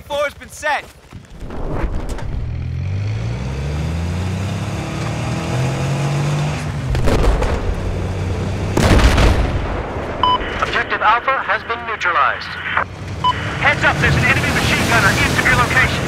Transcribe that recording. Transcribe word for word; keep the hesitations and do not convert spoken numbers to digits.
four has been set. Objective Alpha has been neutralized. Heads up, there's an enemy machine gunner east of your location.